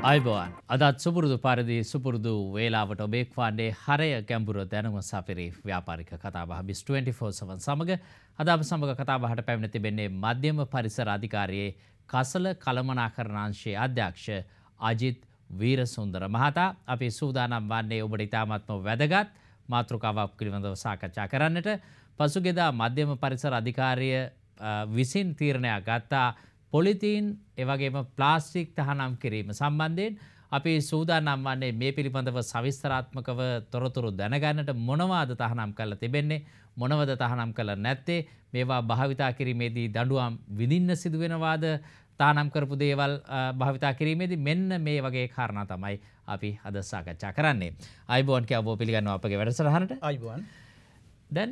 අයිබෝන් අදත් සුපුරුදු පරිදි සුපුරුදු වේලාවට ඔබේ ක්වාන්ඩේ හරය ගැඹුර දැනුම සපිරි ව්‍යාපාරික කතාබහ BIS 24/7 සමග අද අප සමග කතාබහට පැමිණ තිබෙන්නේ මධ්‍යම පරිසර අධිකාරියේ කසල කළමනාකරණ අංශයේ අධ්‍යක්ෂ අජිත් වීරසුන්දර මහතා. අපි සූදානම් වන්නේ ඔබට ඉතාමත්ම වැදගත් මාතෘකාවක් පිළිබඳව සාකච්ඡා කරන්නට. පසුගියදා මධ්‍යම පරිසර අධිකාරිය විසින් තීරණයක් ගත්තා පොලිතීන් එවැගේම ප්ලාස්ටික් තහනම් කිරීම සම්බන්ධයෙන් අපි සූදානම් වන්නේ මේ පිළිබඳව සවිස්තරාත්මකව තොරතුරු දැනගන්නට. මොනවාද තහනම් කරලා තිබෙන්නේ, මොනවද තහනම් කරලා නැත්තේ, මේවා භාවිතා කිරීමේදී දඬුවම් විඳින්න සිදු වෙනවාද, තහනම් කරපු දේවල් භාවිතා කිරීමේදී මෙන්න මේ වගේ කාරණා තමයි අපි අද සාකච්ඡා කරන්නේ. අයිබෝන් කියව ඔබ පිළිගන්නවා අපගේ වැඩසටහනට. අයිබෝන්. දැන්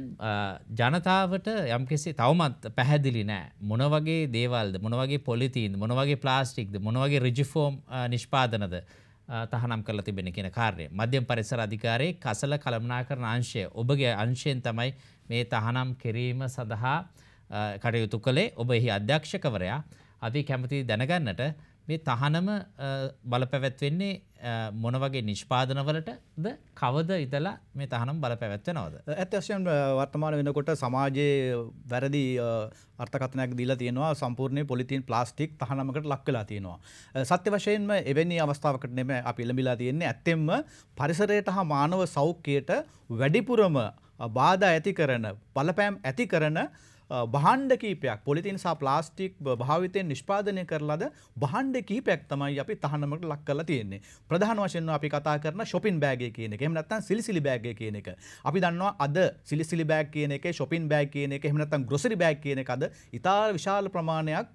ජනතාවට යම්කිසි තවමත් පැහැදිලි නෑ මොන වගේ දේවල්ද, මොන වගේ පොලිතීන්ද, මොන වගේ ප්ලාස්ටික්ද, මොන වගේ රිජිෆෝම් නිෂ්පාදනද තහනම් කරලා තිබෙන කියන කාර්යය. මධ්‍යම පරිසර අධිකාරියේ කසල කළමනාකරණ අංශය ඔබගේ අංශයෙන් තමයි මේ තහනම් කිරීම සඳහා කටයුතු කළේ. ඔබ එහි අධ්‍යක්ෂකවරයා. අපි කැමති දැනගන්නට මේ තහනම බලපැවැත්වෙන්නේ මොන වගේ නිෂ්පාදනවලටද, කවද ඉඳලා මේ තහනම් බලපැවැත්වෙනවද? ඇත්ත වශයෙන්ම වර්තමාන වෙනකොට සමාජයේ වැරදි අර්ථකථනයක් දීලා තියෙනවා. සම්පූර්ණ පොලිතීන් ප්ලාස්ටික් තහනමකට ලක් වෙලා තියෙනවා. සත්‍ය වශයෙන්ම එවැනි අවස්ථාවකට නෙමෙයි අපි එළඹිලා තියෙන්නේ. ඇත්තෙන්ම පරිසරයට හා මානව සෞඛ්‍යයට වැඩිපුරම බාධා ඇති කරන, බලපෑම් ඇති කරන භාණ්ඩ කීපයක්, පොලිතීන් සහ ප්ලාස්ටික් භාවිතයෙන් නිෂ්පාදනය කරලාද භාණ්ඩ කීපයක් තමයි අපි තහනමකට ලක් කරලා තියෙන්නේ. ප්‍රධාන වශයෙන්ම අපි කතා කරන shopping bag එක කියන එක. එහෙම නැත්නම් සිලිසිලි bag එක කියන එක. අපි දන්නවා අද සිලිසිලි bag කියන එකේ, shopping bag කියන එක, එහෙම නැත්නම් grocery bag කියන එක අද ඉතා විශාල ප්‍රමාණයක්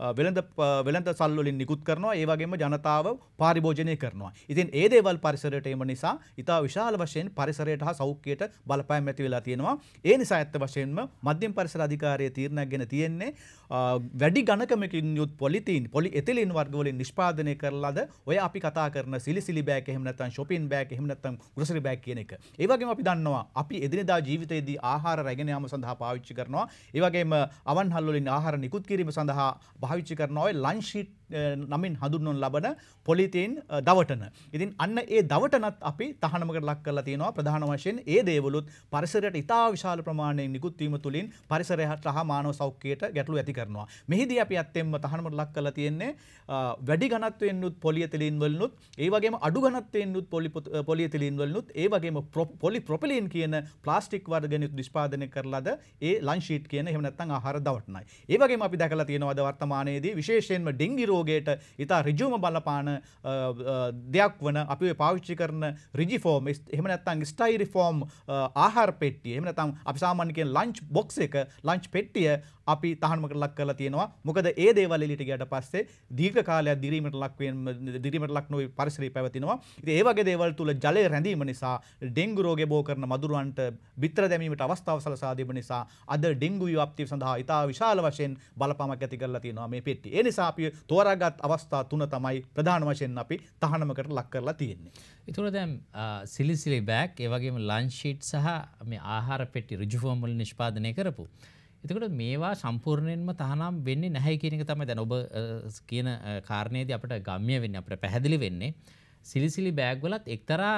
වෙළඳ සල් වලින් නිකුත් කරනවා. ඒ වගේම ජනතාව පාරිභෝජනය කරනවා. ඉතින් ඒ දේවල් පරිසරයට එම නිසා ඉතා විශාල වශයෙන් පරිසරයට හා සෞඛ්‍යයට බලපෑම් ඇති වෙලා තියෙනවා. ඒ නිසා ඇත්ත වශයෙන්ම මධ්‍යම පරිසර අධිකාරියේ තීරණයක් ගෙන තියෙන්නේ වැඩි ගණකමකින් යුත් පොලිතීන්, පොලි එතිලීන් වර්ග වලින් නිෂ්පාදනය කරලාද ඔය අපි කතා කරන සිලිසිලි බෑග්, එහෙම නැත්නම් shopping bag, එහෙම නැත්නම් grocery bag කියන එක. ඒ වගේම අපි දන්නවා අපි එදිනෙදා ජීවිතයේදී ආහාර රැගෙන යාම සඳහා පාවිච්චි කරනවා. ඒ වගේම අවන්හල් වලින් ආහාර නිකුත් කිරීම සඳහා පාවිච්චි කරනවා ඔය ලන්ච් ෂීට් නමින් හඳුන්වන ලබන පොලිතීන් දවටන. ඉතින් අන්න ඒ දවටනත් අපි තහනමකට ලක් කරලා තියෙනවා. ප්‍රධාන වශයෙන් ඒ දේවලුත් පරිසරයට ඉතා විශාල ප්‍රමාණයෙන් නිකුත් වීම තුලින් පරිසරයට හා මානව සෞඛ්‍යයට ගැටලු ඇති කරනවා. මෙහිදී අපි ඇත්තෙන්ම තහනමකට ලක් කරලා තියෙන්නේ වැඩි ඝනත්වයෙන් යුත් පොලිඑතිලීන් වලිනුත්, ඒ වගේම අඩු ඝනත්වයෙන් යුත් පොලිඑතිලීන් වලිනුත්, ඒ වගේම පොලිප්‍රොපිලීන් කියන ප්ලාස්ටික් වර්ගයන් නිෂ්පාදනය කරලාද ඒ ලන්ච් ෂීට් කියන, එහෙම නැත්නම් ආහාර දවටනයි. ඒ වගේම අපි දැකලා තියෙනවා අද වර්තමානයේදී විශේෂයෙන්ම ඩෙන්ගි රෝගයට ඉතා ඍජුවම බලපාන දෙයක් වන අපි පාවිච්චි කරන රිජිෆෝම්, එහෙම නැත්නම් ස්ටයිරිෆෝම් ආහාර පෙට්ටිය, එහෙම නැත්නම් අපි සාමාන්‍ය කියන ලන්ච් බොක්ස් එක, ලන්ච් පෙට්ටිය අපි තහනමකට ලක් කරලා තියෙනවා. මොකද ඒ දේවල් එළියට ගියට පස්සේ දීර්ඝ කාලයක් දිරීමට ලක් නොවි පරිසරය පැවතිනවා. ඉතින් ඒ වගේ දේවල් තුල ජලය රැඳීම නිසා ඩෙන්ගු රෝගය බෝ කරන මදුරුවන්ට බිත්තර දැමීමට අවස්ථාව සලසා දීම නිසා අද ඩෙන්ගු ව්‍යාප්තිය සඳහා ඉතා විශාල වශයෙන් බලපෑමක් ඇති කරලා තියෙනවා මේ පෙට්ටිය. ඒ නිසා අපි තෝරාගත් අවස්ථා තුන තමයි ප්‍රධාන වශයෙන් අපි තහනමකට ලක් කරලා තියෙන්නේ. ඒතර දැන් සිලිසිලි බෑග්, ඒ වගේම ලන්ච් ෂීට් සහ මේ ආහාර පෙට්ටි රිජිෆෝම් වලින් නිෂ්පාදනය කරපු. එතකොට මේවා සම්පූර්ණයෙන්ම තහනම් වෙන්නේ නැහැ කියන එක තමයි දැන් ඔබ කියන කාරණේදී අපිට ගම්ම්‍ය වෙන්නේ, අපිට පැහැදිලි වෙන්නේ. සිලිසිලි බෑග් වලත් එක්තරා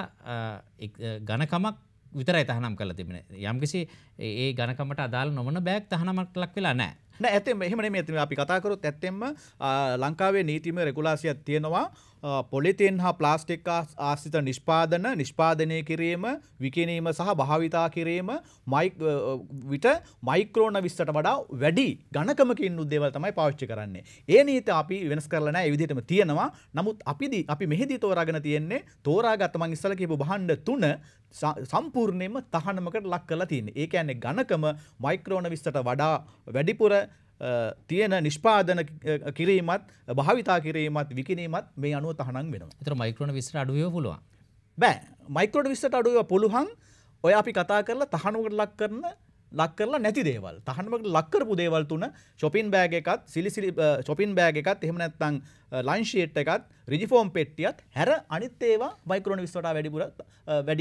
ඝනකමක් විතරයි තහනම් කරලා තිබෙන්නේ. යම්කිසි ඒ ඝනකමට අදාළ නොවන බෑග් තහනමක් ලක් වෙලා නැහැ. නෑ ඇත්තෙන්ම එහෙම නෙමෙයි. අපි කතා කරොත් ඇත්තෙන්ම ලංකාවේ නීතිමය රෙගුලාසියක් තියෙනවා. පොලිතීන් හා ප්ලාස්ටික් ආශ්‍රිත නිෂ්පාදනය කිරීම, විකිණීම සහ භාවිතා කිරීම විට මයික්‍රෝන 20ට වඩා වැඩි ඝනකමකින් යුත් දේවල් තමයි පාවිච්චි කරන්නේ. ඒ නීති අපි වෙනස් කරලා නැහැ. ඒ විදිහටම තියෙනවා. නමුත් අපි මෙහිදී තෝරාගෙන තියෙන්නේ, තෝරාගත්ත මං ඉස්සලා කියපු භාණ්ඩ තුන සම්පූර්ණයෙන්ම තහනමකට ලක් කරලා තියෙන්නේ. ඒ කියන්නේ ඝනකම මයික්‍රෝන 20ට වඩා වැඩිපුර තියෙන නිෂ්පාදන කිරීමත්, භාවිතා කිරීමත්, විකිණීමත් මේ අනුව තහනම් වෙනවා. ඒතර මයික්‍රෝන 20ට අඩු වේව පුළුවන්. බෑ. මයික්‍රෝන 20ට අඩු වේව පුළුවන්. ඔය අපි කතා කරලා තහනමකට ලක් කරලා නැති දේවල්. තහනමකට ලක් කරපු දේවල් තුන shopping bag එකත්, සිලිසිලි shopping bag එකත්, එහෙම නැත්නම් ලන්ච් ෂීට් එකත්, රිජිෆෝම් පෙට්ටියත් හැර අනිත් ඒවා මයික්‍රෝන 20ට වැඩිපුර වැඩියෙන්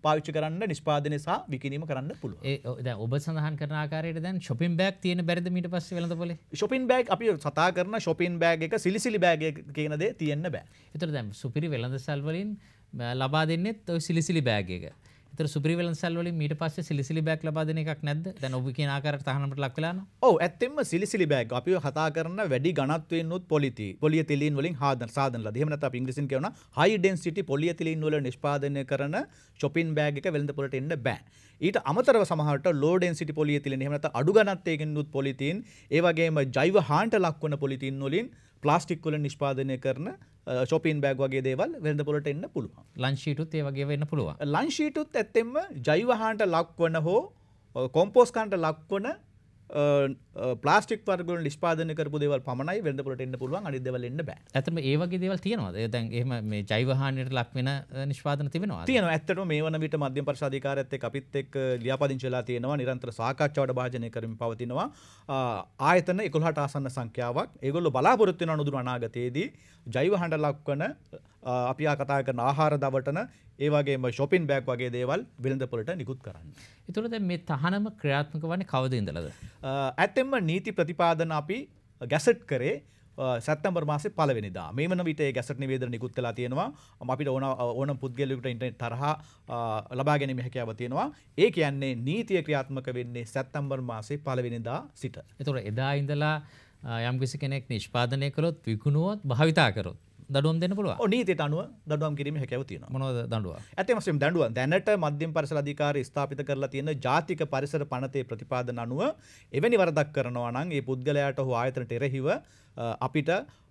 පාවිච්චි කරන්න නිෂ්පාදනය සහ විකිණීම කරන්න පුළුවන්. දැන් ඔබ සඳහන් කරන ආකාරයට දැන් shopping bag තියෙන බැරිද ඊට පස්සේ වෙළඳපොලේ? shopping bag අපි කතා කරන shopping bag එක සිලිසිලි bag එක කියන දේ තියෙන්න බෑ. ඒතර දැන් සුපිරි වෙළඳසල් වලින් ලබා දෙන්නෙත් ඔය සිලිසිලි බෑග් එක. ඒතර සුපිරි වෙළඳසල් වලින් ඊට පස්සේ සිලිසිලි බෑග් ලබා දෙන එකක් නැද්ද? දැන් ඔබ කියන ආකාරයට තහනමට ලක් වෙලා නෝ? ඔව් ඇත්තෙන්ම සිලිසිලි බෑග් අපි කතා කරන වැඩි ඝනත්වයෙන් උත් පොලියතිලීන් වලින් සාදනලා. එහෙම නැත්නම් අපි ඉංග්‍රීසියෙන් කියනවා high density පොලියතිලීන් වල නිෂ්පාදනය කරන shopping bag එක වෙළඳපොළට එන්න බෑ. ඊට අමතරව සමහරට low density පොලියතිලීන් එහෙම නැත්නම් අඩු ඝනත්වයකින් උත් පොලිතීන් ඒ වගේම ජෛව හාන්ට ලක්වන පොලිතීන් වලින් ප්ලාස්ටික් වලින් නිෂ්පාදනය කරන shopping bag වගේ දේවල් වෙළඳපොළට එන්න පුළුවන්. ලන්ච් ෂීටුත් ඒ වගේ වෙන්න පුළුවන්. ලන්ච් ෂීටුත් ඇත්තෙන්ම ජෛව හාන්ට ලක්වන හෝ කොම්පෝස්ට් හාන්ට ලක්වන ප්ලාස්ටික් වර්ග වලින් නිෂ්පාදනය කරපු දේවල් පමණයි වෙළඳපොළට එන්න පුළුවන්. අනිත් දේවල් එන්න බෑ. ඇත්තටම ඒ වගේ දේවල් තියෙනවද? දැන් එහෙම මේ ජෛව හානියට ලක් වෙන නිෂ්පාදන තිබෙනවද? තියෙනවා. ඇත්තටම මේ වන විට මධ්‍යම පරිශ අධිකාරියත් එක්ක අපිත් එක්ක ලියාපදිංචි වෙලා තියෙනවා. නිරන්තර සාකච්ඡාවට භාජනය කරමින් පවතිනවා. ආයතන 11ට ආසන්න සංඛ්‍යාවක්. ඒගොල්ලෝ බලාපොරොත්තු වෙන අනුදුර අනාගතයේදී ජෛව හාන්ට ලක්වන අපි කතා කරන ආහාර දවටන ඒ වගේම shopping bag වගේ දේවල් වෙළඳපොළට නිකුත් කරන්න. ඒතකොට දැන් මේ තහනම ක්‍රියාත්මක වන්නේ කවද ඉඳලාද? ඇත්තෙන්ම නීති ප්‍රතිපාදන අපි ගැසට් කරේ සැප්තැම්බර් මාසේ 1 වෙනිදා. මේ වන විට ඒ ගැසට් නිවේදන නිකුත් වෙලා තියෙනවා. අපිට ඕන පුද්ගලයෙකුට ඉන්ටර්නෙට් තරහා ලබා ගැනීම හැකියාව තියෙනවා. ඒ කියන්නේ නීතිය ක්‍රියාත්මක වෙන්නේ සැප්තැම්බර් මාසේ 1 වෙනිදා සිට. ඒතකොට එදා ඉඳලා යම්කිසි කෙනෙක් නිෂ්පාදනය කළොත් විකුණුවොත් භාවිතා කරොත් දඩුවම් දෙන්න පුළුවන්. ඔව් නීතියට අනුව දඩුවම් කිරීමේ හැකියාව තියෙනවා. මොනවද දඬුවම්? ඇත්තම වශයෙන්ම දඬුවම් දැනට මධ්‍යම පරිසර අධිකාරිය ස්ථාපිත කරලා තියෙන ජාතික පරිසර පනතේ ප්‍රතිපාදන අනුව එවැනි වරදක් කරනවා නම් ඒ පුද්ගලයාට හෝ ආයතනට එරෙහිව අපිට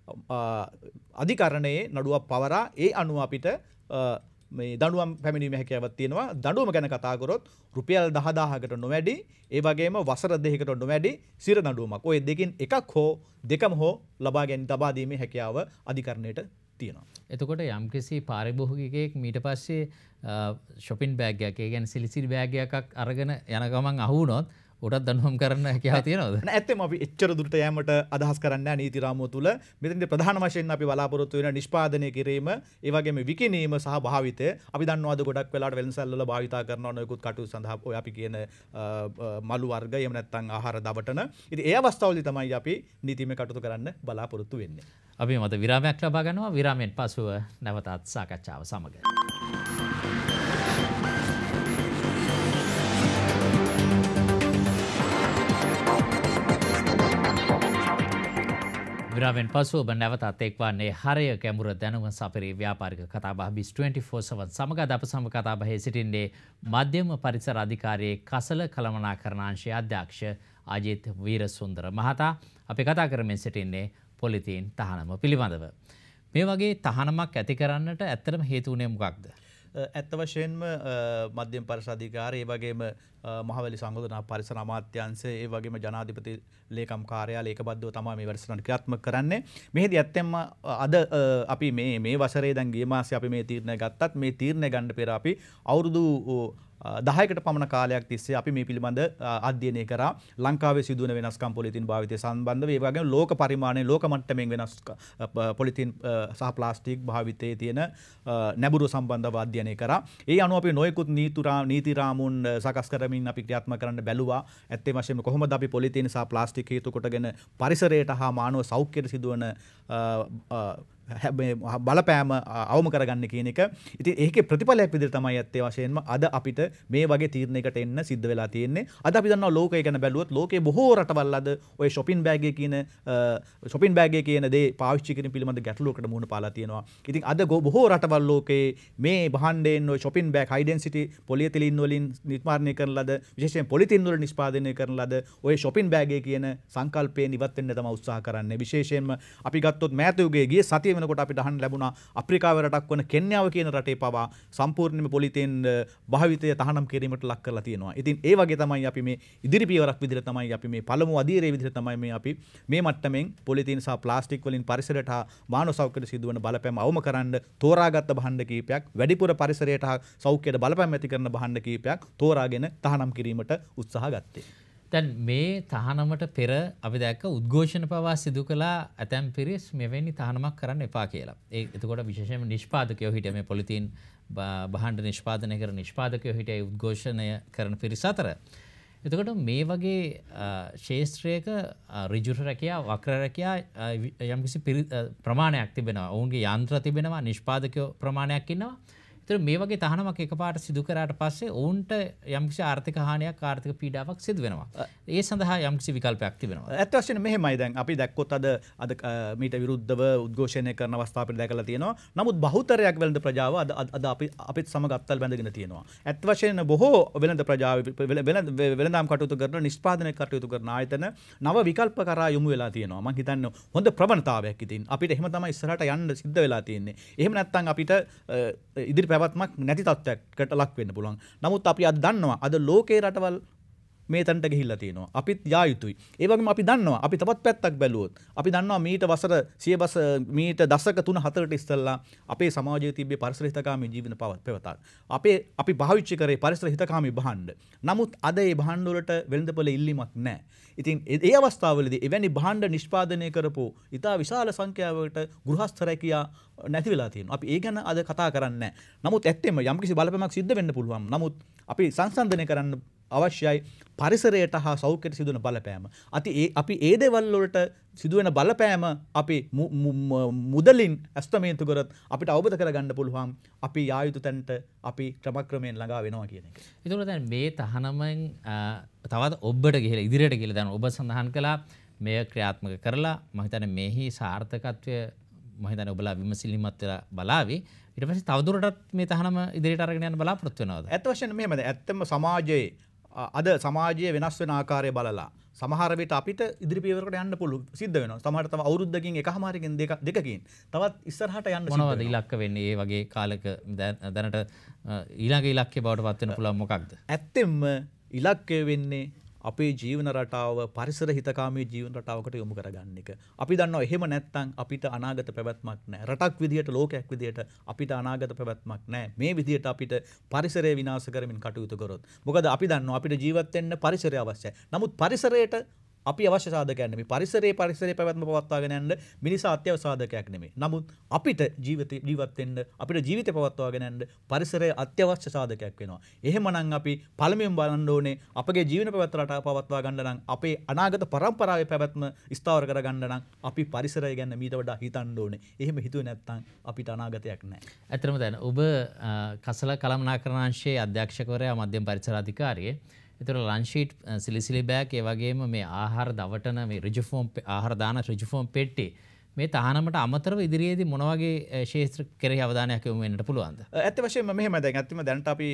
අධිකරණයේ නඩුවක් පවරා ඒ අනුව අපිට මේ දඬුවම් පැමිණීමේ හැකියාවක් තියෙනවා. දඬුවම ගැන කතා කරොත් රුපියල් 10000කට නොවැඩි ඒ වගේම වසර 2කට නොවැඩි සිර දඬුවමක්. ඔය දෙකෙන් එකක් හෝ දෙකම හෝ ලබා දීමේ හැකියාව අධිකරණයට තියෙනවා. එතකොට යම්කිසි පාරිභෝගිකයෙක් ඊට පස්සේ shopping bag එකක්, ඒ කියන්නේ සිලිසිලි bag එකක් අරගෙන යන ගමන් අහු වුණොත් උටත් දඬුවම් කරන්න හැකියාව තියෙනවද? නෑ ඇත්තම අපි එච්චර දුරට යෑමට අදහස් කරන්නේ නැහැ නීති රාමුව තුල. මෙතනදී ප්‍රධාන වශයෙන් අපි බලාපොරොත්තු වෙන නිෂ්පාදනය කිරීම, ඒ වගේම විකිණීම සහ භාවිතය. අපි දන්නවාද ගොඩක් වෙලාවට වෙළඳසැල් වල භාවිතා කරන නොයෙකුත් කටයුතු සඳහා ඔය අපි කියන මලු වර්ග එහෙම නැත්නම් ආහාර දවටන. ඉතින් ඒ අවස්ථාවලදී තමයි අපි නීතිමය කටයුතු කරන්න බලාපොරොත්තු වෙන්නේ. අපි මත විරාමයක් ලබා ගන්නවා. විරාමයෙන් පසුව නැවතත් සාකච්ඡාව සමග. විරාමෙන් පසු ඔබ නැවතත් එක්වන්නේ හරය ගැඹුර දැනුම සපිරි ව්‍යාපාරික කතාබහ 24/7 සමග අද අප සමග කතාබහේ සිටින්නේ මධ්‍යම පරිසර අධිකාරියේ කසල කළමනාකරණ අංශයේ අධ්‍යක්ෂ අජිත් වීරසුන්දර මහතා. අපි කතා කරමින් සිටින්නේ පොලිතීන් තහනම පිළිබඳව. මේ වගේ තහනමක් ඇති කරන්නට ඇත්තටම හේතු වුණේ මොකක්ද? ඇත්ත වශයෙන්ම මධ්‍යම පරිසර අධිකාරිය ඒ වගේම මහවැලි සංගෝධනා පරිසර අමාත්‍යාංශය ඒ වගේම ජනාධිපති ලේකම් කාර්යාලය ඒකබද්ධව තමයි මේ වැඩසටහන ක්‍රියාත්මක කරන්නේ. මෙහිදී ඇත්තෙන්ම අද අපි මේ වසරේ දැන් ගිය මාසේ අපි මේ තීරණය ගත්තත් මේ තීරණය ගන්න පෙර අපි අවුරුදු 10කට පමණ කාලයක් තිස්සේ අපි මේ පිළිබඳ අධ්‍යයනය කරා. ලංකාවේ සිදුවන වෙනස්කම් පොලිතීන් භාවිතය සම්බන්ධව ඒ වගේම ලෝක පරිමාණයේ ලෝක මට්ටමින් වෙනස් පොලිතීන් සහ ප්ලාස්ටික් භාවිතයේ තියෙන නැඹුරු සම්බන්ධව අධ්‍යයනය කරා. ඒ අනුව අපි නොයෙකුත් නීති රාමුන් සකස් කරමින් අපි ක්‍රියාත්මක කරන්න බැලුවා. ඇත්තේ වශයෙන්ම කොහොමද අපි පොලිතීන් සහ ප්ලාස්ටික් හේතු කොටගෙන පරිසරයට හා මානව සෞඛ්‍යයට සිදුවන බලපෑම අවම කරගන්න කියන එක. ඉතින් ඒකේ ප්‍රතිඵලයක් විදිහට තමයි ඇත්තේ වශයෙන්ම අද අපිට මේ වගේ තීරණයකට එන්න සිද්ධ වෙලා තියෙන්නේ. අද අපි දන්නවා ලෝකය ගැන බැලුවොත් ලෝකයේ බොහෝ රටවල් අද ඔය shopping bag එකේ කියන දේ පාවිච්චි කිරීම පිළිබඳ ගැටලුවකට මුහුණ පාලා තියෙනවා. ඉතින් අද බොහෝ රටවල් ලෝකයේ මේ භාණ්ඩයෙන් ඔය shopping bag high density polyethylene වලින් නිර්මාණය කරන ලද විශේෂයෙන් පොලිතීන් වල නිෂ්පාදනය කරන ලද ඔය shopping bag කියන සංකල්පයෙන් ඉවත් වෙන්න තමයි උත්සාහ කරන්නේ. විශේෂයෙන්ම අපි ගත්තොත් මෑතයුගේ ගිය සතිය වෙනකොට අපිට අහන්න ලැබුණා අප්‍රිකාවේ රටක් වන කෙන්යාව කියන රටේ පවා සම්පූර්ණයෙන්ම පොලිතීන් භාවිතය තහනම් කිරීමට ලක් කරලා තියෙනවා. ඉතින් ඒ වගේ තමයි අපි මේ ඉදිරි පියවරක් විදිහට තමයි අපි මේ පළමු අධීරයේ විදිහට තමයි මේ අපි මේ මට්ටමින් පොලිතීන් සහ ප්ලාස්ටික් වලින් පරිසරයට හා මානව සෞඛ්‍යයට සිදුවන බලපෑම අවම කරන්න තෝරාගත් භාණ්ඩ කීපයක් වැඩිපුර පරිසරයට හා සෞඛ්‍යයට බලපෑම් ඇති කරන භාණ්ඩ කීපයක් තෝරාගෙන තහනම් කිරීමට උත්සාහ ගත්තේ. දැන් මේ තහනමට පෙර අපි දැක්ක උද්ඝෝෂණ පවා සිදු කළා ඇතැම් පිරිස් මෙවැනි තහනමක් කරන්න එපා කියලා. එතකොට විශේෂයෙන්ම නිෂ්පාදකයෝ හිටිය මේ පොලිතීන් භාණ්ඩ නිෂ්පාදනය කරන නිෂ්පාදකයෝ හිටියයි උද්ඝෝෂණය කරන පිරිස අතර. එතකොට මේ වගේ ශේෂත්‍රයක ඍජු රැකියා වක්‍ර රැකියා යම්කිසි ප්‍රමාණයක් තිබෙනවා. ඔවුන්ගේ යන්ත්‍ර තිබෙනවා, නිෂ්පාදකයෝ ප්‍රමාණයක් ඉන්නවා. ඒතර මේ වගේ තහනමක් එකපාරට සිදු කරාට පස්සේ ඔවුන්ට යම්කිසි ආර්ථික හානියක් ආර්ථික පීඩාවක් සිදු වෙනවා. ඒ සඳහා යම්කිසි විකල්පයක් තිබෙනවා. ඇත්ත වශයෙන්ම මෙහෙමයි දැන් අපි දැක්කොත් අද මීට විරුද්ධව උද්ඝෝෂණය කරන අවස්ථා අපිට දැකලා තියෙනවා. නමුත් බහුතරයක් වෙළඳ ප්‍රජාව අද අපිත් සමග අත්වල බැඳගෙන තියෙනවා. ඇත්ත වශයෙන්ම බොහෝ වෙළඳ ප්‍රජාව වෙළඳාම් කටයුතු කරන නිෂ්පාදනය කටයුතු කරන ආයතන නව විකල්ප කරා යොමු වෙලා තියෙනවා. මම හිතන්නේ හොඳ ප්‍රවණතාවයක් ඉතින් අපිට එහෙම තමයි ඉස්සරහට යන්න සිද්ධ වෙලා තියෙන්නේ. එහෙම නැත්නම් අපිට ඉදිරි පැවැත්මක් නැති තත්ත්වයකට ලක් වෙන්න පුළුවන්. නමුත් අපි අද දන්නවා අද ලෝකේ රටවල් මේ තැනට ගිහිල්ලා තියෙනවා. අපිත් යා යුතුයි. ඒ වගේම අපි දන්නවා අපි තවත් පැත්තක් බැලුවොත් අපි දන්නවා මීට වසර සියබස මීට දශක 3-4ට ඉස්සෙල්ලා අපේ සමාජයේ තිබ්බේ පරිසර හිතකාමී ජීවන පවතක්. අපි පාවිච්චි කරේ පරිසර හිතකාමී භාණ්ඩ. නමුත් අද ඒ භාණ්ඩ වලට වෙළඳපොළ ඉල්ලීමක් නැහැ. ඉතින් ඒ අවස්ථාවවලදී එවැනි භාණ්ඩ නිෂ්පාදනය කරපු ඉතා විශාල සංඛ්‍යාවකට ගෘහස්ත රැකියා නැති වෙලා තියෙනවා. අපි ඒ ගැන අද කතා කරන්නේ නැහැ. නමුත් ඇත්තෙම යම්කිසි බලපෑමක් සිද්ධ වෙන්න පුළුවන්. නමුත් අපි සංසන්දනය කරන්න අවශ්‍යයි පරිසරයට හා සෞඛ්‍යයට සිදුවන බලපෑම. අපි ඒ දේවල් වලට සිදුවෙන බලපෑම අපි මුදලින් ඇස්තමේන්තු කරත් අපිට අවබෝධ කරගන්න පුළුවන් අපි යා යුතු තැනට අපි ක්‍රමක්‍රමයෙන් ළඟා වෙනවා කියන එක. ඒතකොට දැන් මේ තහනමෙන් තවත් ඔබට ගිහලා ඉදිරියට ගිහලා දැන් ඔබ සඳහන් කළා මෙය ක්‍රියාත්මක කරලා මම හිතන්නේ මේහි සාර්ථකත්වය මම හිතන්නේ ඔබලා විමසිලිමත් වෙලා බලාවි. ඊට පස්සේ තවදුරටත් මේ තහනම ඉදිරියට අරගෙන යන්න බලාපොරොත්තු වෙනවද? ඇත්ත වශයෙන්ම මෙහෙමද? ඇත්තම සමාජයේ අද සමාජයේ වෙනස් වෙන ආකාරය බලලා සමහර විට අපිට ඉදිරි පියවරකට යන්න පුළුවන් සිද්ධ වෙනවා. සමහරට තව අවුරුද්දකින් එකමාරකින් දෙකකින් තවත් ඉස්සරහට යන්න සිද්ධ වෙනවා. මොනවද ඉලක්ක වෙන්නේ? මේ වගේ කාලයක දැනට ඊළඟ ඉලක්කය බවට පත් වෙන්න පුළුවන් මොකක්ද? ඇත්තෙන්ම ඉලක්කය වෙන්නේ අපේ ජීවන රටාව පරිසර හිතකාමී ජීවන රටාවකට යොමු කරගන්න එක. අපි දන්නවා එහෙම නැත්නම් අපිට අනාගත පැවැත්මක් නැහැ. රටක් විදියට ලෝකයක් විදියට අපිට අනාගත පැවැත්මක් නැහැ. මේ විදියට අපිට පරිසරය විනාශ කරමින් කටයුතු කරොත්. මොකද අපි දන්නවා අපිට ජීවත් වෙන්න පරිසරය අවශ්‍යයි. නමුත් පරිසරයට අපි අවශ්‍ය සාධකයක් නෙමෙයි. පරිසරයේ පැවැත්ම පවත්වාගෙන යන්න මිනිසා අත්‍යවශ්‍ය සාධකයක් නෙමෙයි. නමුත් අපිට ජීවත් වෙන්න අපිට ජීවිතය පවත්වාගෙන යන්න පරිසරය අත්‍යවශ්‍ය සාධකයක් වෙනවා. එහෙමනම් අපි පළමුවෙන් බලන්න ඕනේ අපගේ ජීවන පැවැත්ම රටාව පවත්වා ගන්න නම් අපේ අනාගත පරම්පරාවේ පැවැත්ම ස්ථාවර කරගන්න නම් අපි පරිසරය ගැන මීට වඩා හිතන්න ඕනේ. එහෙම හිතුවේ නැත්නම් අපිට අනාගතයක් නැහැ. ඇත්තටම දැන් ඔබ කසල කළමනාකරණාංශයේ අධ්‍යක්ෂකවරයා මධ්‍යම පරිසර අධිකාරියේ ඒතර ලන්ෂීට් සිලිසිලි බෑග් ඒ වගේම මේ ආහාර දවටන මේ රිජුෆෝම් ආහාර දාන රිජුෆෝම් පෙට්ටි මේ තහනමට අමතරව ඉදිරියේදී මොන වගේ ශේත්‍ර කෙරෙහි අවධානයක් යොමු වෙන්නට පුළුවන්ද? ඇත්ත වශයෙන්ම මෙහෙම දැන් ඇත්තම දැනට අපි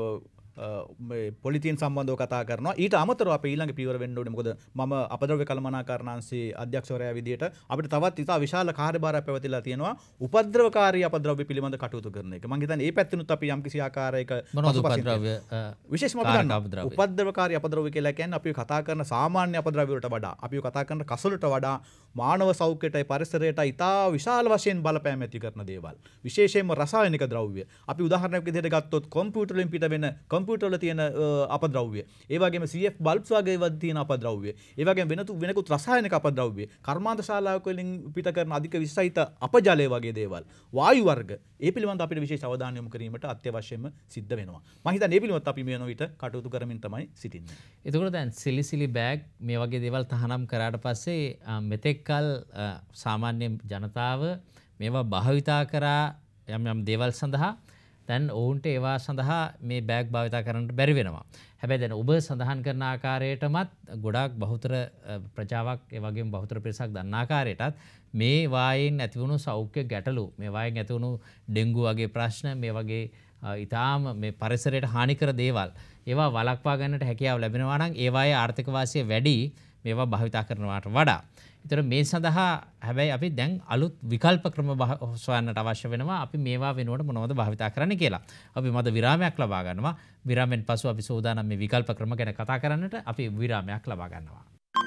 පොලිතීන් සම්බන්ධව කතා කරනවා. ඊට අමතරව අපි ඊළඟ පියවර වෙන්න ඕනේ. මොකද මම අපද්‍රව්‍ය කළමනාකරණාංශයේ අධ්‍යක්ෂවරයා විදියට අපිට තවත් ඉතා විශාල කාර්යභාරයක් පැවතිලා තියෙනවා. උපද්‍රවකාරී අපද්‍රව්‍ය පිළිබඳ කටයුතු කරන එක. මම හිතන්නේ මේ පැත්තෙනුත් අපි යම්කිසි ආකාරයක මොනවද උපද්‍රව්‍ය විශේෂම අපි ගන්නවා. උපද්‍රවකාරී අපද්‍රව්‍ය කියලා කියන්නේ අපි කතා කරන සාමාන්‍ය අපද්‍රව්‍ය වලට වඩා අපි කතා කරන කසලට වඩා මානව සෞඛ්‍යයටයි පරිසරයටයි ඉතා විශාල වශයෙන් බලපෑම් ඇති කරන දේවල්. විශේෂයෙන්ම රසායනික ද්‍රව්‍ය. අපි උදාහරණයක් විදිහට ගත්තොත් කම්පියුටර් වලින් පිට වෙන කම්පියුටර් වල තියෙන අපද්‍රව්‍ය. ඒ වගේම CF බල්බ්ස් වගේ ඒවා තියෙන අපද්‍රව්‍ය. ඒ වගේම වෙනකුත් රසායනික අපද්‍රව්‍ය. කර්මාන්ත ශාලාවක වලින් පිට කරන අධික විසහිත අපජලය වගේ දේවල්. වායු වර්ග. ඒ පිළිබඳව අපිට විශේෂ අවධානය යොමු කිරීමට අත්‍යවශ්‍යම සිද්ධ වෙනවා. මම හිතන්නේ මේ පිළිබඳව අපි මේ වෙන විට කටයුතු කරමින් තමයි සිටින්නේ. එතකොට දැන් සිලිසිලි බෑග් මේ වගේ දේවල් තහනම් කරාට පස්සේ මෙතෙක්කල් සාමාන්‍ය ජනතාව මේවා භාවිතා කරා යම් දේවල් සඳහා දැන් ඔවුන්ට ඒවා සඳහා මේ බෑග් භාවිතා කරන්නට බැරි වෙනවා. හැබැයි දැන් ඔබ සඳහන් කරන ආකාරයටමත් ගොඩාක් බහුතර ප්‍රජාවක් ඒ වගේම බහුතර පිරිසක් දන්න ආකාරයටත් මේ වායෙන් ඇතිවුණු සෞඛ්‍ය ගැටලු මේ වායෙන් ඇතිවුණු ඩෙන්ගු වගේ ප්‍රශ්න මේ වගේ ඊටාම මේ පරිසරයට හානිකර දේවල් ඒවා වළක්වා ගන්නට හැකියාව ලැබෙනවා නම් ඒවායේ ආර්ථික වාසිය වැඩි මේවා භාවිතා කරනවාට වඩා. ඒතර මේ සඳහා හැබැයි අපි දැන් අලුත් විකල්ප ක්‍රම හොයන්නට අවශ්‍ය වෙනවා. අපි මේවා වෙනුවට මොනවද භාවිතා කරන්න කියලා. අපි මද විරාමයක් ලබා ගන්නවා. විරාමෙන් පසු අපි සූදානම් මේ විකල්ප ක්‍රම ගැන කතා කරන්නට අපි විරාමයක් ලබා ගන්නවා.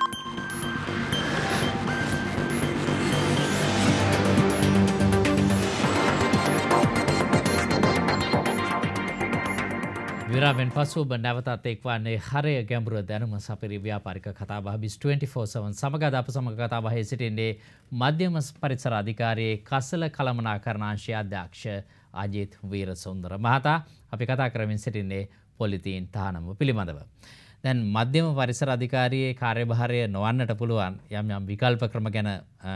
විරාමෙන් පසු ඔබ නැවතත් එක්වන්නේ හරය ගැඹුර දැනුම සපිරි ව්‍යාපාරික කතාබහ 24/7 සමග අද අප සමග කතාබහේ සිටින්නේ මධ්‍යම පරිසර අධිකාරියේ කසල කළමනාකරණාංශයේ අධ්‍යක්ෂ අජිත් වීරසුන්දර මහතා. අපි කතා කරමින් සිටින්නේ පොලිතීන් තහනම පිළිබඳව. දැන් මධ්‍යම පරිසර අධිකාරියේ කාර්යභාරය නොවන්නට පුළුවන් යම් යම් විකල්ප ක්‍රම ගැන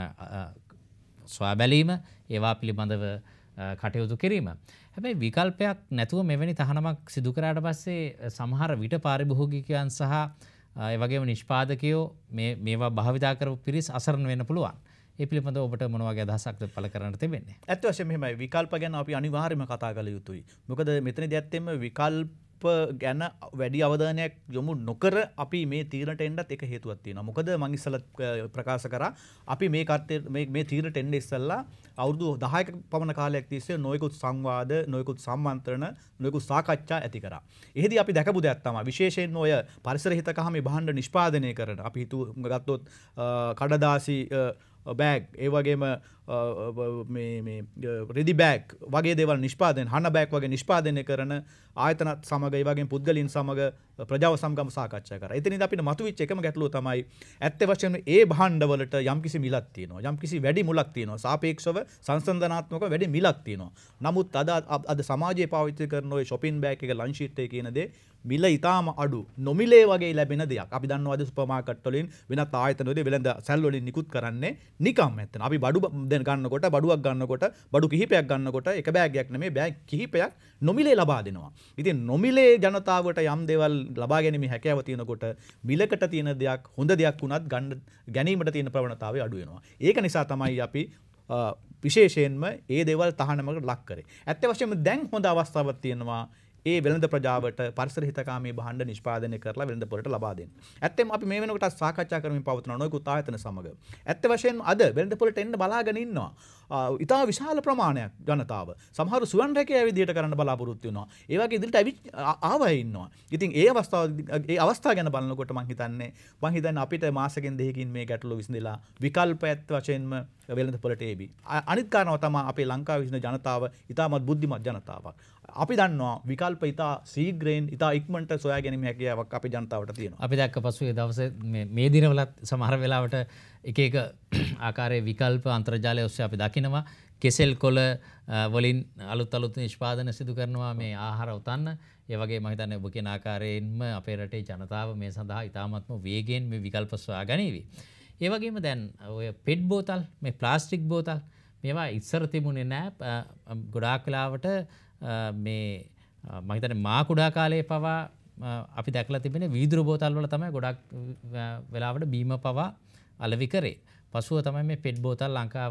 සොයා බැලීම, ඒවා පිළිබඳව කටයුතු කිරීම. හැබැයි විකල්පයක් නැතුව මෙවැනි තහනමක් සිදු කරාට පස්සේ සමහර විට පාරිභෝගිකයන් සහ ඒ වගේම නිෂ්පාදකයෝ මේවා භාවිතා කරපු පිරිස් අසරණ වෙන්න පුළුවන්. ඒ පිළිබඳව ඔබට මොන වගේ අදහසක්ද පළ කරන්න තිබෙන්නේ? ඇත්ත වශයෙන්ම මෙහෙමයි. විකල්ප ගැන අපි අනිවාර්යයෙන්ම කතා කළ යුතුයි. මොකද මෙතනදී ඇත්තෙන්ම විකල්ප ගැන වැඩි අවධානයක් යොමු නොකර අපි මේ තීරණයට එන්නත් එක හේතුවක් තියෙනවා. මොකද මම ඉස්සෙල්ලා ප්‍රකාශ කරා අපි මේ තීරණයට එන්න ඉස්සෙල්ලා අවුරුදු 10ක පමණ කාලයක් තිස්සේ නොයෙකුත් සංවාද, නොයෙකුත් සම්මන්ත්‍රණ, නොයෙකුත් සාකච්ඡා ඇති කරා. එහෙදී අපි දැකපු දෙයක් තමයි විශේෂයෙන්ම ඔය පරිසර හිතකහමේ භාණ්ඩ නිෂ්පාදනය කරන අපි ගත්තොත් කඩදාසි බෑග්, ඒ වගේම මේ රෙදි බෑග් වගේ දේවල් නිෂ්පාදනය, හන බෑග් වගේ නිෂ්පාදනය කරන ආයතනත් සමග ඒ වගේම පුද්ගලයන් සමග ප්‍රජාව සමගම සාකච්ඡා කරා. එතනදී අපිට මතුවෙච්ච එකම ගැටලුව තමයි ඇත්ත වශයෙන්ම ඒ භාණ්ඩවලට යම්කිසි මිලක් තියෙනවා. යම්කිසි වැඩි මුලක් තියෙනවා. සාපේක්ෂව සංසන්දනාත්මකව වැඩි මිලක් තියෙනවා. නමුත් අද සමාජයේ පාවිච්චි කරන ඔය shopping bag එක, lunch sheet එක කියන දේ මිල ඉතාම අඩු, නොමිලේ වගේ ලැබෙන දෙයක්. අපි දන්නවා අද සුපර් මාකට් වලින් වෙනත් ආයතන වලින් වෙළඳ සැල් වලින් නිකුත් කරන්නේ නිකම් ඇත්තන. අපි බඩු ගන්නකොට, බඩුවක් ගන්නකොට, බඩු කිහිපයක් ගන්නකොට එක බෑගයක් නෙමෙයි බෑග් කිහිපයක් නොමිලේ ලබා දෙනවා. ඉතින් නොමිලේ ජනතාවට යම් දේවල් ලබා ගැනීමේ හැකියාව තියෙනකොට මිලකට තියෙන දෙයක් හොඳ දෙයක් වුණත් ගැනීමට තියෙන ප්‍රවණතාවය අඩු වෙනවා. ඒක නිසා තමයි අපි විශේෂයෙන්ම ඒ දේවල් තහනමකට ලක් කරේ. ඇත්ත වශයෙන්ම දැන් හොඳ අවස්ථාවක් තියෙනවා ඒ වෙළඳ ප්‍රජාවට පරිසර හිතකාමී භාණ්ඩ නිෂ්පාදනය කරලා වෙළඳ පොළට ලබා දෙන්න. ඇත්තෙන්ම අපි මේ වෙනකොට සාකච්ඡා කරමින් පවත්වන නොයෙකුත් ආයතන සමග ඇත්ත වශයෙන්ම අද වෙළඳ පොළට එන්න බලාගෙන ඉන්නවා. ඉතා විශාල ප්‍රමාණයක් ජනතාව. සමහරු සුවන් රැකියාව විදිහට කරන්න බලාපොරොත්තු වෙනවා. ඒ වගේ ඉදිරියට ආවයි ඉන්නවා. ඉතින් ඒ අවස්ථාව ගැන බලනකොට මම හිතන්නේ අපිට මාසෙකින් දෙකකින් මේ ගැටලුව විසඳලා විකල්ප ඇත්ත වශයෙන්ම වෙළඳ පොළට එවි. අනිත් කාරණාව තමයි අපේ ලංකාවේ විසින ජනතාව ඉතාමත් බුද්ධිමත් ජනතාවක්. අපි දන්නවා විකල්ප ඉතා ශීඝ්‍රයෙන් ඉතා ඉක්මනට සොයා ගැනීම හැකියාවක් අපේ ජනතාවට තියෙනවා. අපි දැක්ක පසුගිය දවසේ මේ දිනවලත් සමහර වෙලාවට එක එක ආකාරයේ විකල්ප අන්තර්ජාලය ඔස්සේ අපි දකිනවා. කෙසෙල් කොළ වලින් අලුත් නිෂ්පාදන සිදු කරනවා මේ ආහාර උතන්න. ඒ වගේ මම හිතන්නේ ඔබ කියන ආකාරයෙන්ම අපේ රටේ ජනතාව මේ සඳහා ඉතාමත්ම වේගයෙන් මේ විකල්ප සොයා ගනීවි. ඒ වගේම දැන් ඔය පෙට් බෝතල්, මේ ප්ලාස්ටික් බෝතල් මේවා ඉස්සර තිබුණේ නැහැ. ගොඩාක් වෙලාවට මේ මම හිතන්නේ මා කුඩා කාලයේ පවා අපි දැකලා තිබෙන වීදුරු බෝතල් වල තමයි ගොඩක් වෙලාවට බීම පවා අලෙවි කරේ. පසුව තමයි මේ පෙට් බෝතල් ලංකාව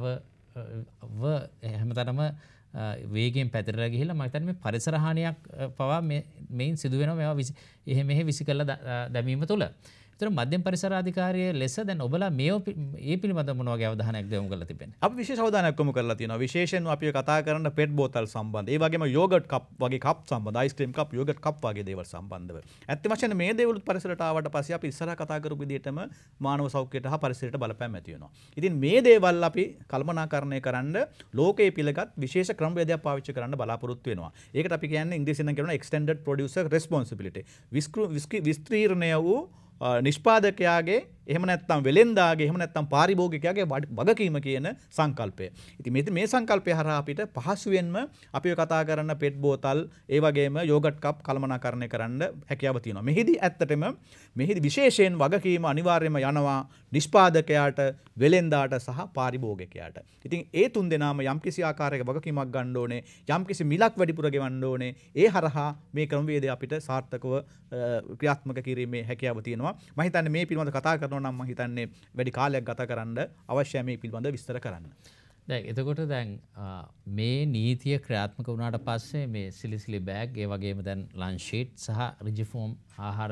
හැමතැනම වේගයෙන් පැතිරලා ගිහිල්ලා මම හිතන්නේ මේ පරිසර හානියක් පවා මේන් සිදු වෙනවා මේවා මෙහෙ විසි කරලා දැමීම තුළ. ඒතර මධ්‍යම පරිසර අධිකාරියේ ලෙස දැන් ඔබලා මේ පිළිබඳව මොන වගේ අවධානයක් යොමු කරලා තිබෙන්නේ? අපි විශේෂ අවධානයක් යොමු කරලා තියෙනවා. විශේෂයෙන්ම අපි කතා කරන පෙට් බෝතල් සම්බන්ධ. ඒ වගේම යෝගට් කප් වගේ කප් සම්බන්ධ, අයිස්ක්‍රීම් කප්, යෝගට් කප් වගේ දේවල් සම්බන්ධව. ඇත්ත වශයෙන්ම මේ දේවල් පරිසරයට ආවට පස්සේ අපි ඉස්සරහ කතා කරපු විදිහටම මානව සෞඛ්‍යයට හා පරිසරයට බලපෑම් ඇති වෙනවා. ඉතින් මේ දේවල් අපි කල්පනාකරණය කරන්න ලෝකයේ පිළිගත් විශේෂ ක්‍රමවේදයක් පාවිච්චි කරන්න බලාපොරොත්තු වෙනවා. ඒකට අපි කියන්නේ ඉංග්‍රීසියෙන් කියනවා extended producer responsibility. විස්තීර්ණය වූ නිෂ්පාදකයාගේ එහෙම නැත්නම් වෙලෙන්දාගේ එහෙම නැත්නම් පාරිභෝගිකයාගේ වගකීම කියන සංකල්පය. ඉතින් මේ සංකල්පය හරහා අපිට පහසුවෙන්ම අපි කතා කරන පෙට් බෝතල් ඒ වගේම යෝගට් කප් කළමනාකරණය කරන්න හැකියාව තියෙනවා. මෙහිදී විශේෂයෙන් වගකීම අනිවාර්යයෙන්ම යනවා නිෂ්පාදකයාට, වෙලෙන්දාට සහ පාරිභෝගිකයාට. ඉතින් ඒ තුන් දෙනාම යම්කිසි ආකාරයක වගකීමක් ගන්න ඕනේ, යම්කිසි මිලක් වැඩිපුර ගෙවන්න ඕනේ. ඒ හරහා මේ ක්‍රමවේදය අපිට සාර්ථකව ක්‍රියාත්මක කිරීමේ හැකියාව තියෙනවා. මම හිතන්නේ මේ පිළිබඳව කතා කරනවා නම් මම හිතන්නේ වැඩි කාලයක් ගත කරන්න අවශ්‍යයි මේ පිළිබඳව විස්තර කරන්න. දැන් එතකොට දැන් මේ නීතිය ක්‍රියාත්මක වුණාට පස්සේ මේ සිලිසිලි බෑග් ඒ වගේම දැන් ලන්ච් ෂීට් සහ රිජිෆෝම් ආහාර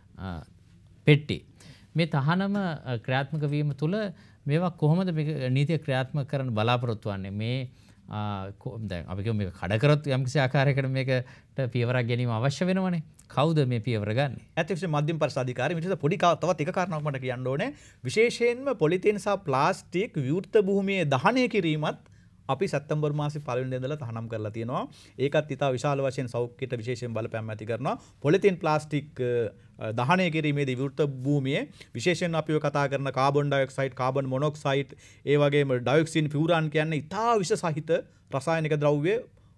පෙට්ටි මේ තහනම ක්‍රියාත්මක වීම තුළ මේවා කොහොමද මේ නීතිය ක්‍රියාත්මක කරන්න බලාපොරොත්තු වෙන්නේ? මේ දැන් අපි කියමු මේක කඩ කරොත් යම්කිසි ආකාරයකට මේකට පියවරක් ගැනීම අවශ්‍ය වෙනවනේ. කවුද මේ පියවර ගන්නේ? ඇත්තටම මධ්‍යම පරිසර අධිකාරිය මෙතන පොඩි තවත් එක කාරණාවක් මට කියන්න ඕනේ. විශේෂයෙන්ම පොලිතීන් සහ ප්ලාස්ටික් විවෘත භූමියේ දහනය කිරීමත් අපි සැප්තැම්බර් මාසේ පළවෙනි දින ඉඳලා තහනම් කරලා තියෙනවා. ඒකත් ඉතා විශාල වශයෙන් සෞඛ්‍යයට විශේෂයෙන් බලපෑම් ඇති කරනවා. පොලිතීන් ප්ලාස්ටික් දහනය කිරීමේදී විවෘත භූමියේ විශේෂයෙන් අපි කතා කරන කාබන් ඩයොක්සයිඩ්, කාබන් මොනොක්සයිඩ්, ඒ වගේම ඩයොක්සින්, ෆියුරාන් කියන්නේ ඉතා විෂ සහිත රසායනික ද්‍රව්‍ය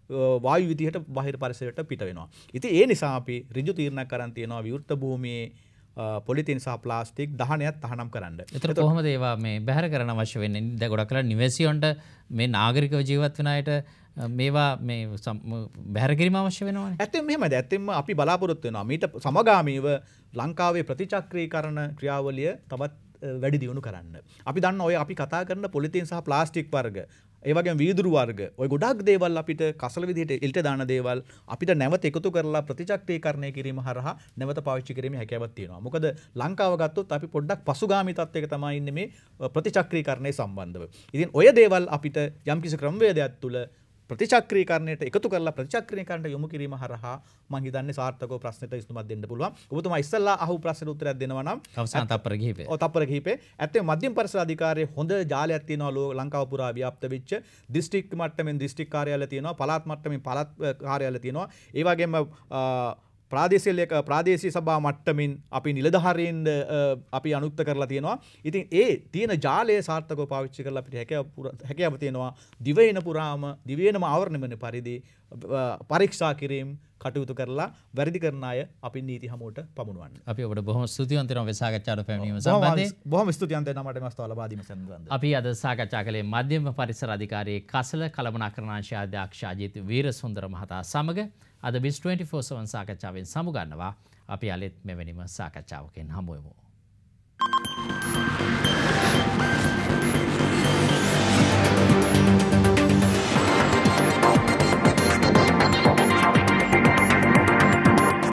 වායු විදිහට බාහිර පරිසරයට පිට වෙනවා. ඉතින් ඒ නිසා අපි ඍජු තීරණයක් කරන් තියෙනවා විවෘත භූමියේ පොලිතීන් සහ ප්ලාස්ටික් දහනයත් තහනම් කරන්න. එතකොට කොහොමද ඒවා මේ බැහැර කරන්න අවශ්‍ය වෙන්නේ? දැන් ගොඩක් කලක් නිවැසියන්ට මේ නාගරිකව ජීවත් වෙන අයට මේවා මේ බැහැර කිරීම අවශ්‍ය වෙනවනේ. ඇත්තෙන්ම මෙහෙමද? ඇත්තෙන්ම අපි බලාපොරොත්තු වෙනවා මීට සමගාමීව ලංකාවේ ප්‍රතිචක්‍රීකරණ ක්‍රියාවලිය තවත් වැඩි දියුණු කරන්න. අපි දන්න ඔය අපි කතා කරන පොලිතීන් සහ ප්ලාස්ටික් වර්ග, ඒ වගේම වීදුරු වර්ග, ඔය ගොඩක් දේවල් අපිට කසල විදිහට එල්ට දාන දේවල් අපිට නැවත එකතු කරලා ප්‍රතිචක්‍රීකරණය කිරීම හරහා නැවත පාවිච්චි කිරීමේ හැකියාවක් තියෙනවා. මොකද ලංකාව ගත්තොත් අපි පොඩ්ඩක් පසුගාමී තත්ත්වයක තමයි ඉන්නේ මේ ප්‍රතිචක්‍රීකරණය සම්බන්ධව. ඉතින් ඔය දේවල් අපිට යම්කිසි ක්‍රමවේදයක් තුළ ප්‍රතිචක්‍රීකරණයට එකතු කරලා ප්‍රතිචක්‍රීකරණයට යොමු කිරීම හරහා මම හිතන්නේ සාර්ථකව ප්‍රශ්නෙට විසඳුමක් දෙන්න පුළුවන්. ඔබතුමා ඉස්සල්ලා අහපු ප්‍රශ්නෙට උත්තරයක් දෙනවා නම් අවසාන තප්පර කිහිපේ. ඔව් තප්පර කිහිපේ. ඇත්තටම මධ්‍යම පරිසර අධිකාරියේ හොඳ ජාලයක් තියෙනවා ලංකාව පුරා ව්‍යාප්ත වෙච්ච. දිස්ත්‍රික් මට්ටමින් දිස්ත්‍රික් කාර්යාලය තියෙනවා, පළාත් මට්ටමින් පළාත් කාර්යාලය තියෙනවා. ඒ වගේම ප්‍රාදේශීය සභා මට්ටමින් අපි නිලධාරීන් අපි අනුක්ත කරලා තියෙනවා. ඉතින් ඒ තියෙන ජාලය සාර්ථකව පාවිච්චි කරලා අපිට හැකියාව තියෙනවා දිවයින පුරාම දිවයිනම ආවරණය වෙන පරිදි පරීක්ෂා කිරීම කටයුතු කරලා වැරදි කරන අය අපි නීති හමුවට පමුණුවන්න. අපි ඔබට බොහොම ස්තුතිවන්ත වෙනවා මේ සාකච්ඡාවට පැමිණීම සම්බන්ධයෙන්. බොහොම ස්තුතිවන්ත වෙනවා මට මේ අවස්ථාව ලබා දීම සම්බන්ධයෙන්. අපි අද සාකච්ඡා කළේ මධ්‍යම පරිසර අධිකාරියේ කසල කළමනාකරණාංශ අධ්‍යක්ෂ අජිත් වීරසුන්දර මහතා සමග අද 24/7 සාකච්ඡාවෙන් සමුගන්නවා. අපි අලෙත් මෙවැනිම සාකච්ඡාවකින් හමු වෙමු.